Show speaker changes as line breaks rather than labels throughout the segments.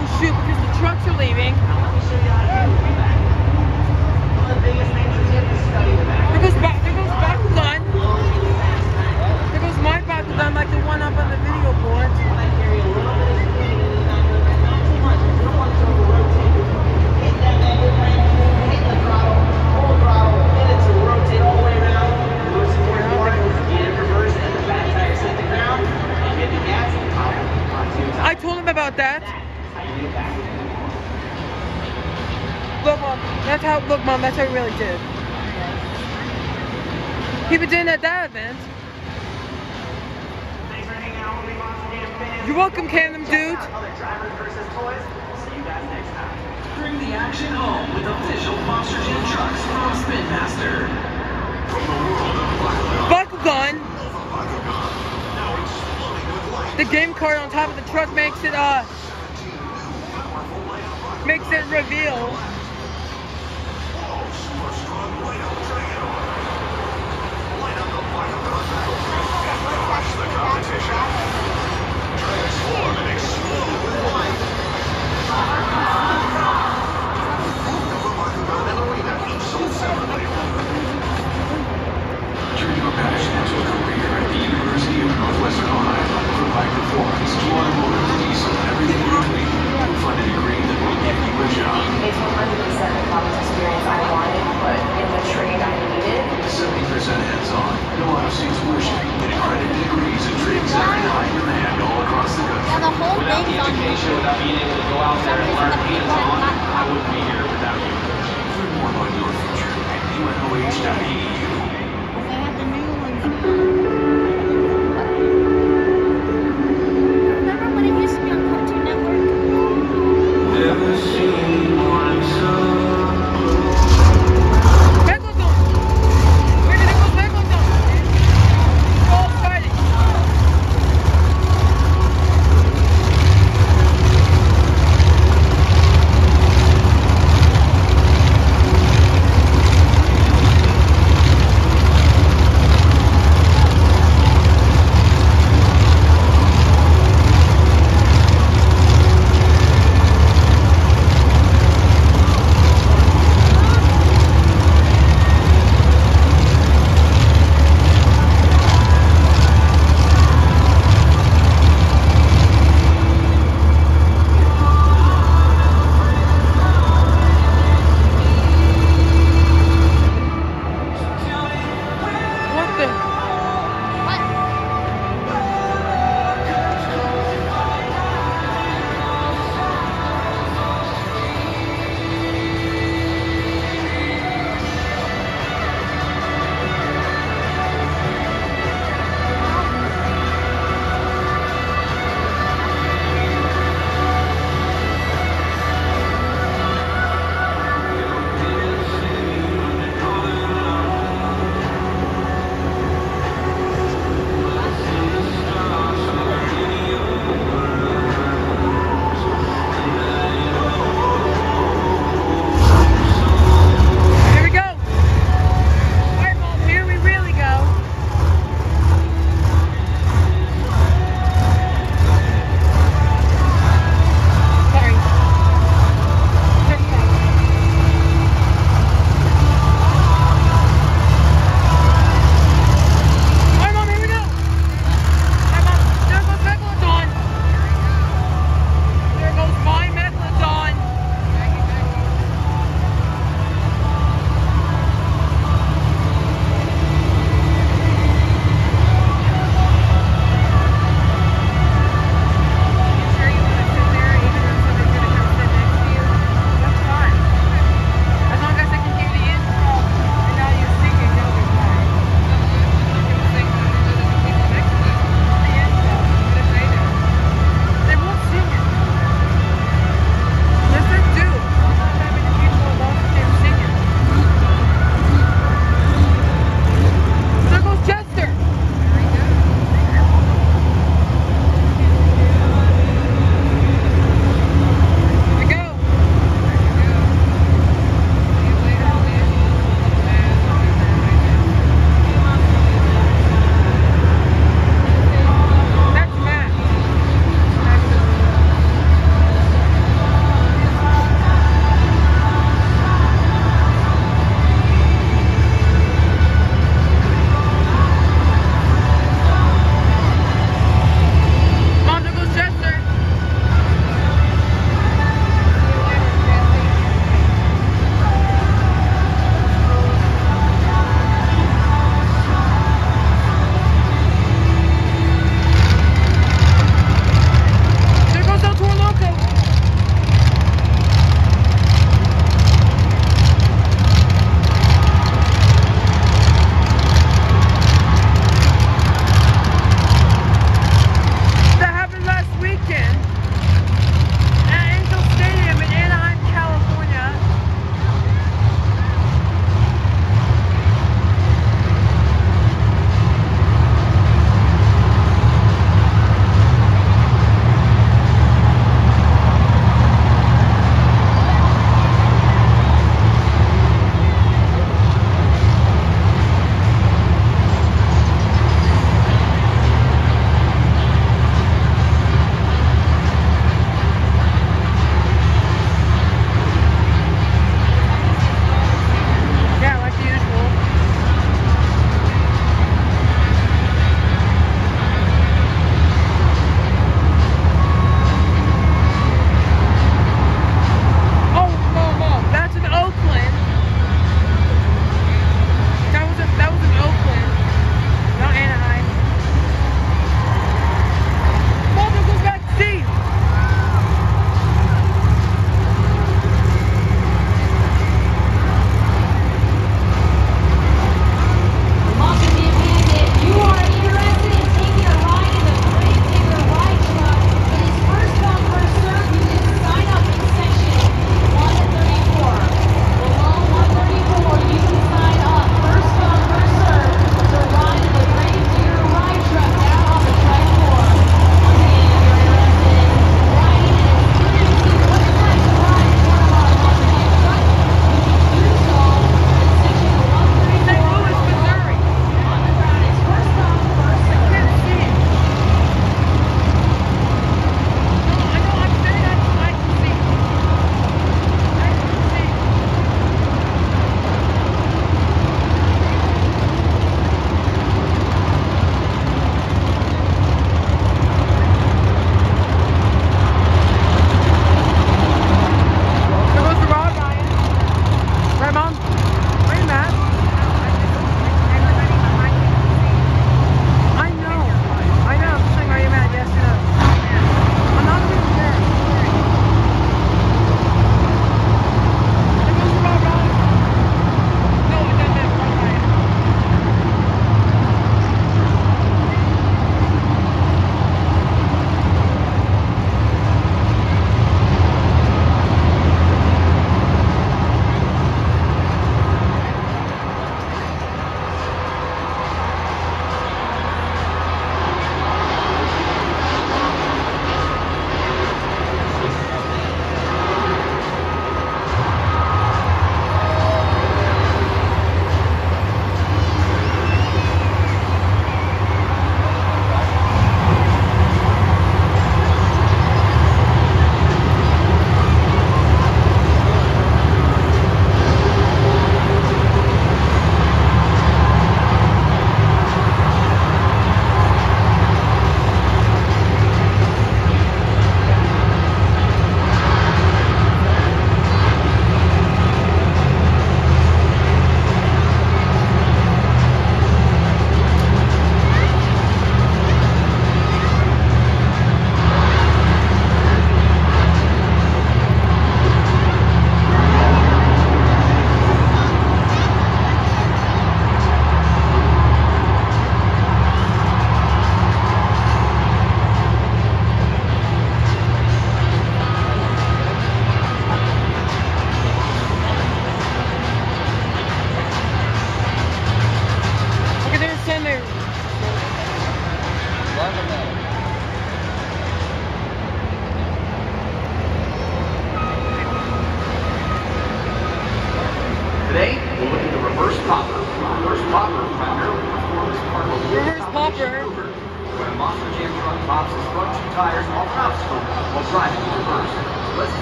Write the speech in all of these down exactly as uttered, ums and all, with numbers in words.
Oh shoot, because the trucks are leaving. There goes back, there goes Bakugan. There goes my Bakugan, like the one up on the video board. I told him about that. Look, Mom, that's how, look, Mom, that's how he really did. He was doing at that event. You're welcome, Camden, dude.
Bring the action home with official Monster Jam trucks from Spin Master.
Bakugan. The game card on top of the truck makes it, uh, makes it reveal.
Turn your passion into a career at the University of Northwestern Ohio. Provide performance, automotive, diesel, everything you're doing. Find a degree that will give you a job.
It's one hundred percent the college experience I wanted, but in the trade I needed.
seventy percent hands-on, no out-of-state tuition, and accredited degrees and trades that are in high demand all across the country.
Yeah, the whole
Without the
thing's on
education, without being able to go out there and learn hands-on, I wouldn't be here without you.
Learn more about your future at U N O H dot E D U.
They have the new ones. Remember when it used to be on Cartoon Network?
Never seen one so.
Megalodon! Where did it go, Megalodon? We're all fighting.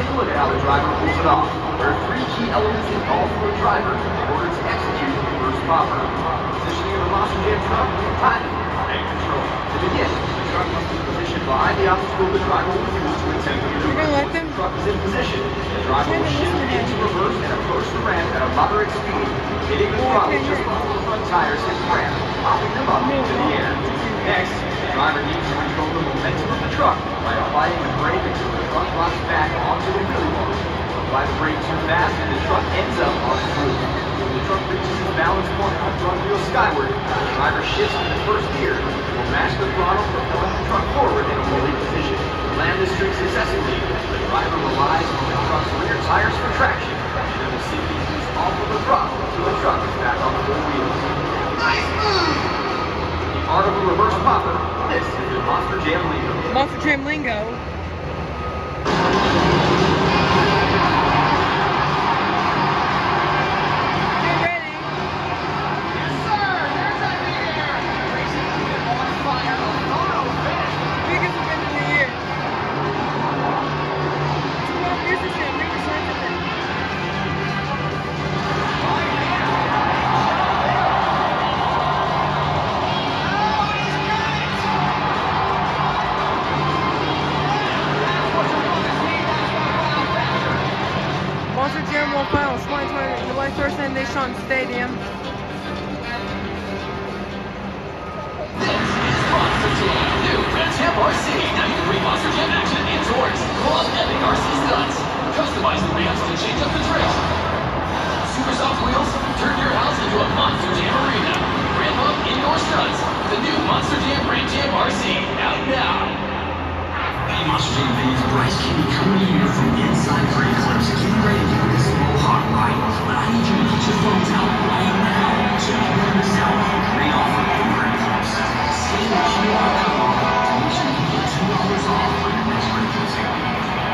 take a look at how the driver pulls it off. There are three key elements involved for a driver in order to execute the reverse popper. Positioning of the Monster Jam truck, timing, and control. To begin, the truck must be positioned behind the obstacle the driver will use to attempt to
You're gonna let them?
The truck is in position. The driver will shift into reverse and approach the ramp at a moderate speed, hitting the throttle just before the front tires hit the ramp, popping them up into the air. Next, the driver needs to control the momentum of the truck by applying the brake until the truck rocks back onto the wheelie bar. Apply the brake too fast and the truck ends up on the roof. When the truck reaches its balance point on the front wheel skyward, the driver shifts to the first gear and will mash the throttle, propelling the truck forward in a rolling position. To land this trick successfully, the driver relies on the truck's rear tires for traction, and then will simply ease off of the throttle until the truck is back on the four wheels. Nice move! The art of a reverse popper. This is the Monster Jam Lingo.
Monster Jam Lingo. Get ready.
Yes, sir! There's that here! Racing unit on fire. Photo finish!
Biggest event of the year. twelve years this year. Make the sign of it. Monster Jam World Finals, twenty twenty, July first in Nation Stadium.
Monster Jam, new Red Jam R C, ninety-three Monster Jam action and tours, full of epic R C stunts. Customize the ramps to change up the tricks. Super soft wheels, turn your house into a Monster Jam arena. Ramp up indoor stunts. The new Monster Jam Red Jam R C, out now.
Hey Monster Jam fans, Bryce Kenny coming in here from inside Great Clips, getting ready for this mohawk ride. But I need you to get your phones out right now so you can learn this out. Great offer from Great Clips. Scan the Q R code to make sure you can get two dollars off on your next Great Clips outing.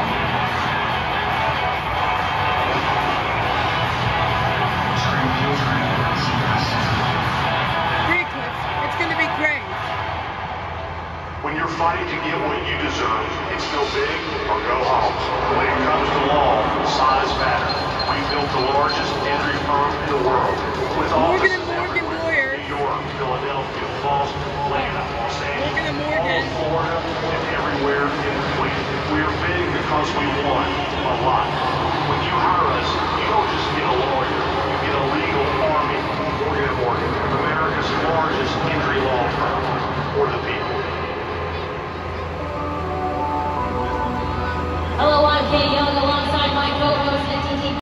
Great Clips. It's going to be great.
When you're fighting to get what you deserve, it's go big or go home. When it comes to law, size matters. We built the largest injury firm in the world, with
Morgan
offices
and Morgan
everywhere.
Lawyers.
New York, Philadelphia, Boston, Atlanta, Los Angeles,
Morgan and Morgan.
all Florida, and everywhere in between. We are big because we won a lot. When you hire us, you don't just get a lawyer, you get a legal army. Morgan and Morgan, America's largest injury law firm for the people.
Hello,